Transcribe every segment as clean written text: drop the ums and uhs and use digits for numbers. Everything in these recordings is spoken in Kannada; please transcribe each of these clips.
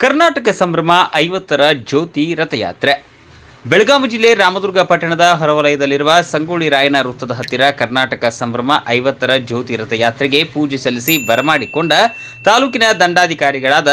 ಕರ್ನಾಟಕ ಸಂಭ್ರಮ 50ರ ಜ್ಯೋತಿ ರಥಯಾತ್ರೆ. ಬೆಳಗಾವಿ ಜಿಲ್ಲೆ ರಾಮದುರ್ಗ ಪಟ್ಟಣದ ಹೊರವಲಯದಲ್ಲಿರುವ ಸಂಗೊಳ್ಳಿ ರಾಯಣ್ಣ ವೃತ್ತದ ಹತ್ತಿರ ಕರ್ನಾಟಕ ಸಂಭ್ರಮ 50ರ ಜ್ಯೋತಿ ರಥಯಾತ್ರೆಗೆ ಪೂಜೆ ಸಲ್ಲಿಸಿ ಬರಮಾಡಿಕೊಂಡ ತಾಲೂಕಿನ ದಂಡಾಧಿಕಾರಿಗಳಾದ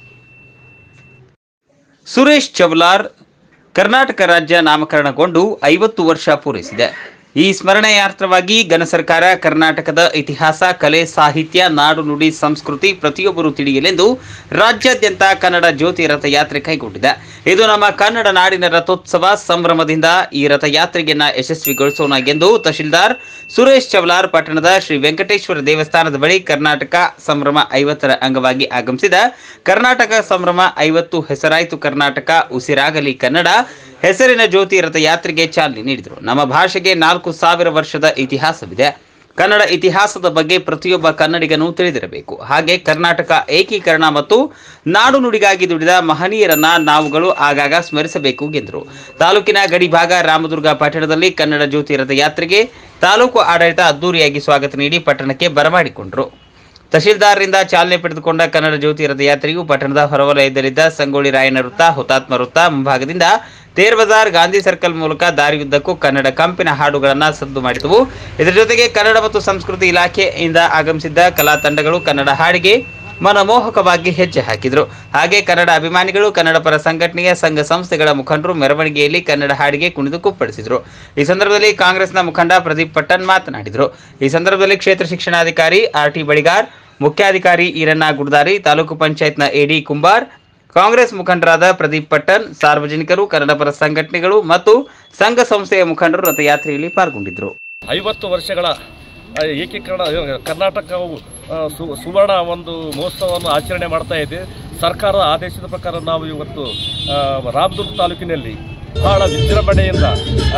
ಸುರೇಶ್ ಚವಲಾರ್ ಕರ್ನಾಟಕ ರಾಜ್ಯ ನಾಮಕರಣಗೊಂಡು 50 ವರ್ಷ ಪೂರೈಸಿದೆ. ಈ ಸ್ಮರಣಾರ್ಥವಾಗಿ ಘನ ಸರ್ಕಾರ ಕರ್ನಾಟಕದ ಇತಿಹಾಸ, ಕಲೆ, ಸಾಹಿತ್ಯ, ನಾಡು, ನುಡಿ, ಸಂಸ್ಕೃತಿ ಪ್ರತಿಯೊಬ್ಬರು ತಿಳಿಯಲೆಂದು ರಾಜ್ಯಾದ್ಯಂತ ಕನ್ನಡ ಜ್ಯೋತಿ ರಥಯಾತ್ರೆ ಕೈಗೊಂಡಿದೆ. ಇದು ನಮ್ಮ ಕನ್ನಡ ನಾಡಿನ ರಥೋತ್ಸವ. ಸಂಭ್ರಮದಿಂದ ಈ ರಥಯಾತ್ರೆಯನ್ನು ಯಶಸ್ವಿಗೊಳಿಸೋಣ ಎಂದು ತಹಶೀಲ್ದಾರ್ ಸುರೇಶ್ ಚವಲಾರ್ ಪಟ್ಟಣದ ಶ್ರೀ ವೆಂಕಟೇಶ್ವರ ದೇವಸ್ಥಾನದ ಬಳಿ ಕರ್ನಾಟಕ ಸಂಭ್ರಮ 50ರ ಅಂಗವಾಗಿ ಆಗಮಿಸಿದ ಕರ್ನಾಟಕ ಸಂಭ್ರಮ 50 ಹೆಸರಾಯಿತು ಕರ್ನಾಟಕ ಉಸಿರಾಗಲಿ ಕನ್ನಡ ಹೆಸರಿನ ಜ್ಯೋತಿ ರಥಯಾತ್ರೆಗೆ ಚಾಲನೆ ನೀಡಿದರು. ನಮ್ಮ ಭಾಷೆಗೆ 4000 ವರ್ಷದ ಇತಿಹಾಸವಿದೆ. ಕನ್ನಡ ಇತಿಹಾಸದ ಬಗ್ಗೆ ಪ್ರತಿಯೊಬ್ಬ ಕನ್ನಡಿಗನೂ ತಿಳಿದಿರಬೇಕು. ಹಾಗೆ ಕರ್ನಾಟಕ ಏಕೀಕರಣ ಮತ್ತು ನಾಡು ನುಡಿಗಾಗಿ ದುಡಿದ ಮಹನೀಯರನ್ನ ನಾವುಗಳು ಆಗಾಗ ಸ್ಮರಿಸಬೇಕು ಎಂದರು. ತಾಲೂಕಿನ ಗಡಿ ಭಾಗ ರಾಮದುರ್ಗ ಪಟ್ಟಣದಲ್ಲಿ ಕನ್ನಡ ಜ್ಯೋತಿ ರಥಯಾತ್ರೆಗೆ ತಾಲೂಕು ಆಡಳಿತ ಅದ್ದೂರಿಯಾಗಿ ಸ್ವಾಗತ ನೀಡಿ ಪಟ್ಟಣಕ್ಕೆ ಬರಮಾಡಿಕೊಂಡರು. ತಹಶೀಲ್ದಾರ್ರಿಂದ ಚಾಲನೆ ಪಡೆದುಕೊಂಡ ಕನ್ನಡ ಜ್ಯೋತಿ ರಥಯಾತ್ರೆಯು ಪಟ್ಟಣದ ಹೊರವಲಯದಲ್ಲಿದ್ದ ಸಂಗೊಳ್ಳಿ ರಾಯಣ್ಣ ವೃತ್ತ, ಹುತಾತ್ಮ ವೃತ್ತ ಮುಂಭಾಗದಿಂದ ತೇರ್ ಬಜಾರ್, ಗಾಂಧಿ ಸರ್ಕಲ್ ಮೂಲಕ ದಾರಿಯುದ್ದಕ್ಕೂ ಕನ್ನಡ ಕಂಪಿನ ಹಾಡುಗಳನ್ನು ಸದ್ದು ಮಾಡಿದವು. ಇದರ ಜೊತೆಗೆ ಕನ್ನಡ ಮತ್ತು ಸಂಸ್ಕೃತಿ ಇಲಾಖೆಯಿಂದ ಆಗಮಿಸಿದ್ದ ಕಲಾ ತಂಡಗಳು ಕನ್ನಡ ಹಾಡಿಗೆ ಮನಮೋಹಕವಾಗಿ ಹೆಜ್ಜೆ ಹಾಕಿದರು. ಹಾಗೆ ಕನ್ನಡ ಅಭಿಮಾನಿಗಳು, ಕನ್ನಡ ಪರ ಸಂಘಟನೆಯ ಸಂಘ ಸಂಸ್ಥೆಗಳ ಮುಖಂಡರು ಮೆರವಣಿಗೆಯಲ್ಲಿ ಕನ್ನಡ ಹಾಡಿಗೆ ಕುಣಿದು ಕುಪ್ಪಳಿಸಿದರು. ಈ ಸಂದರ್ಭದಲ್ಲಿ ಕಾಂಗ್ರೆಸ್ನ ಮುಖಂಡ ಪ್ರದೀಪ್ ಪಟ್ಟಣ್ ಮಾತನಾಡಿದರು. ಈ ಸಂದರ್ಭದಲ್ಲಿ ಕ್ಷೇತ್ರ ಶಿಕ್ಷಣಾಧಿಕಾರಿ ಆರ್.ಟಿ. ಬಳಿಗಾರ್, ಮುಖ್ಯಾಧಿಕಾರಿ ಈರಣ್ಣ ಗುಡ್ದಾರಿ, ತಾಲೂಕು ಪಂಚಾಯತ್ನ ಎ.ಡಿ. ಕುಂಬಾರ್, ಕಾಂಗ್ರೆಸ್ ಮುಖಂಡರಾದ ಪ್ರದೀಪ್ ಪಟ್ಟಣ್, ಸಾರ್ವಜನಿಕರು, ಕನ್ನಡ ಪರ ಸಂಘಟನೆಗಳು ಮತ್ತು ಸಂಘ ಸಂಸ್ಥೆಯ ಮುಖಂಡರು ರಥಯಾತ್ರೆಯಲ್ಲಿ ಪಾಲ್ಗೊಂಡಿದ್ದರು. 50 ವರ್ಷಗಳ ಏಕೀಕರಣ ಕರ್ನಾಟಕವು ಸುವರ್ಣ ಒಂದು ಮಹೋತ್ಸವವನ್ನು ಆಚರಣೆ ಮಾಡ್ತಾ ಇದೆ. ಸರ್ಕಾರದ ಆದೇಶದ ಪ್ರಕಾರ ನಾವು ಇವತ್ತು ರಾಮದುರ್ಗ ತಾಲೂಕಿನಲ್ಲಿ ಬಹಳ ವಿಜೃಂಭಣೆಯಿಂದ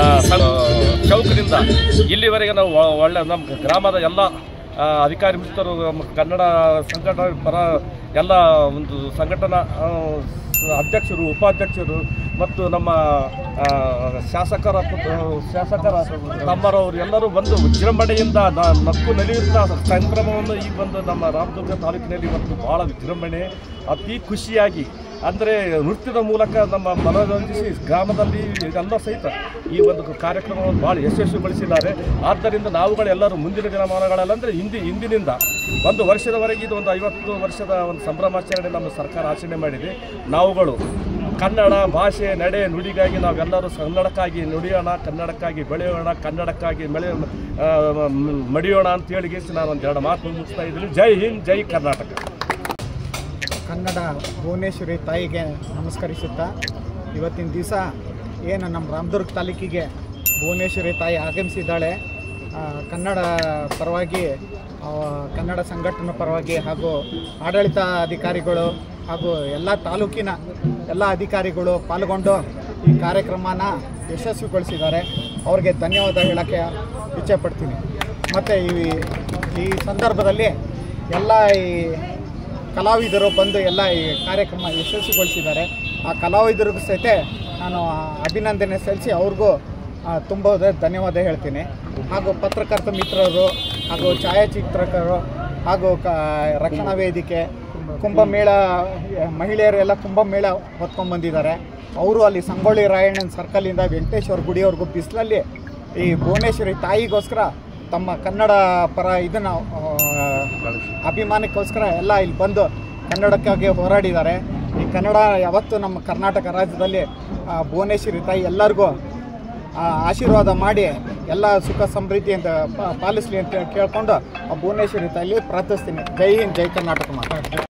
ಚೌಕದಿಂದ ಇಲ್ಲಿವರೆಗೆ ನಾವು ಒಳ್ಳೆ ನಮ್ಮ ಗ್ರಾಮದ ಎಲ್ಲ ಅಧಿಕಾರಿ ಮಿತ್ರರು, ಕನ್ನಡ ಸಂಘಟನಾ ಪರ ಎಲ್ಲ ಒಂದು ಸಂಘಟನಾ ಅಧ್ಯಕ್ಷರು, ಉಪಾಧ್ಯಕ್ಷರು ಮತ್ತು ನಮ್ಮ ಶಾಸಕರ ತಮ್ಮರವರು ಎಲ್ಲರೂ ಬಂದು ವಿಜೃಂಭಣೆಯಿಂದ ನಕ್ಕು ನಲಿಯುತ್ತಾ ಸಂಭ್ರಮವನ್ನು ಈ ಒಂದು ನಮ್ಮ ರಾಮದುರ್ಗ ತಾಲೂಕಿನಲ್ಲಿ ಇವತ್ತು ಭಾಳ ವಿಜೃಂಭಣೆ, ಅತಿ ಖುಷಿಯಾಗಿ ಅಂದರೆ ನೃತ್ಯದ ಮೂಲಕ ನಮ್ಮ ಮನರಂಜಿಸಿ ಗ್ರಾಮದಲ್ಲಿ ಎಲ್ಲ ಸಹಿತ ಈ ಒಂದು ಕಾರ್ಯಕ್ರಮವನ್ನು ಭಾಳ ಯಶಸ್ವಿಗೊಳಿಸಿದ್ದಾರೆ. ಆದ್ದರಿಂದ ನಾವುಗಳೆಲ್ಲರೂ ಮುಂದಿನ ದಿನಮಾನಗಳಲ್ಲಂದರೆ ಇಂದಿನಿಂದ ಒಂದು ವರ್ಷದವರೆಗೆ ಇದು ಒಂದು 50 ವರ್ಷದ ಒಂದು ಸಂಭ್ರಮಾಚರಣೆ ನಮ್ಮ ಸರ್ಕಾರ ಆಚರಣೆ ಮಾಡಿದೆ. ನಾವುಗಳು ಕನ್ನಡ ಭಾಷೆ, ನಡೆ, ನುಡಿಗಾಗಿ ನಾವೆಲ್ಲರೂ ಕನ್ನಡಕ್ಕಾಗಿ ನುಡಿಯೋಣ, ಕನ್ನಡಕ್ಕಾಗಿ ಬೆಳೆಯೋಣ, ಕನ್ನಡಕ್ಕಾಗಿ ಮಡಿಯೋಣ ಅಂತೇಳಿ ನಾನು ಒಂದೆರಡು ಮಾತು ಮುಗಿಸ್ತಾ ಇದ್ದೀನಿ. ಜೈ ಹಿಂದ್, ಜೈ ಕರ್ನಾಟಕ. ಕನ್ನಡ ಭುವನೇಶ್ವರಿ ತಾಯಿಗೆ ನಮಸ್ಕರಿಸುತ್ತಾ, ಇವತ್ತಿನ ದಿವಸ ಏನು ನಮ್ಮ ರಾಮದುರ್ಗ ತಾಲೂಕಿಗೆ ಭುವನೇಶ್ವರಿ ತಾಯಿ ಆಗಮಿಸಿದ್ದಾಳೆ. ಕನ್ನಡ ಪರವಾಗಿ, ಕನ್ನಡ ಸಂಘಟನೆ ಪರವಾಗಿ ಹಾಗೂ ಆಡಳಿತ ಅಧಿಕಾರಿಗಳು ಹಾಗೂ ಎಲ್ಲ ತಾಲೂಕಿನ ಎಲ್ಲ ಅಧಿಕಾರಿಗಳು ಪಾಲ್ಗೊಂಡು ಈ ಕಾರ್ಯಕ್ರಮನ ಯಶಸ್ವಿಗೊಳಿಸಿದ್ದಾರೆ. ಅವ್ರಿಗೆ ಧನ್ಯವಾದ ಹೇಳೋಕ್ಕೆ ಇಚ್ಛೆಪಡ್ತೀನಿ. ಮತ್ತು ಈ ಸಂದರ್ಭದಲ್ಲಿ ಎಲ್ಲ ಈ ಕಲಾವಿದರು ಬಂದು ಎಲ್ಲ ಈ ಕಾರ್ಯಕ್ರಮ ಯಶಸ್ವಿಗೊಳಿಸಿದ್ದಾರೆ. ಆ ಕಲಾವಿದರಿಗೂ ಸಹಿತ ನಾನು ಅಭಿನಂದನೆ ಸಲ್ಲಿಸಿ ಅವ್ರಿಗೂ ತುಂಬ ಧನ್ಯವಾದ ಹೇಳ್ತೀನಿ. ಹಾಗೂ ಪತ್ರಕರ್ತ ಮಿತ್ರರು ಹಾಗೂ ಛಾಯಾಚಿತ್ರಕರು ಹಾಗೂ ರಕ್ಷಣಾ ವೇದಿಕೆ, ಕುಂಭಮೇಳ ಮಹಿಳೆಯರೆಲ್ಲ ಕುಂಭಮೇಳ ಹೊತ್ಕೊಂಡ್ಬಂದಿದ್ದಾರೆ. ಅವರು ಅಲ್ಲಿ ಸಂಗೊಳ್ಳಿ ರಾಯಣ್ಣನ ಸರ್ಕಲಿಂದ ವೆಂಕಟೇಶ್ವರ ಗುಡಿಯವ್ರಿಗೂ ಬಿಸಿಲಲ್ಲಿ ಈ ಭುವನೇಶ್ವರಿ ತಾಯಿಗೋಸ್ಕರ ತಮ್ಮ ಕನ್ನಡ ಪರ ಇದನ್ನು ಅಭಿಮಾನಕ್ಕೋಸ್ಕರ ಎಲ್ಲ ಇಲ್ಲಿ ಬಂದು ಕನ್ನಡಕ್ಕಾಗಿ ಹೋರಾಡಿದ್ದಾರೆ. ಈ ಕನ್ನಡ ಯಾವತ್ತೂ ನಮ್ಮ ಕರ್ನಾಟಕ ರಾಜ್ಯದಲ್ಲಿ ಭುವನೇಶ್ವರಿ ತಾಯಿ ಎಲ್ಲರಿಗೂ ಆಶೀರ್ವಾದ ಮಾಡಿ ಎಲ್ಲ ಸುಖ ಸಮೃದ್ಧಿಯಿಂದ ಪಾಲಿಸಲಿ ಅಂತ ಕೇಳ್ಕೊಂಡು ಆ ಭುವನೇಶ್ವರಿ ತಾಯಿಲಿ ಪ್ರಾರ್ಥಿಸ್ತೀನಿ. ಜೈ ಹಿಂದ್, ಜೈ ಕರ್ನಾಟಕ ಮಾತಾಡ್ತೀನಿ.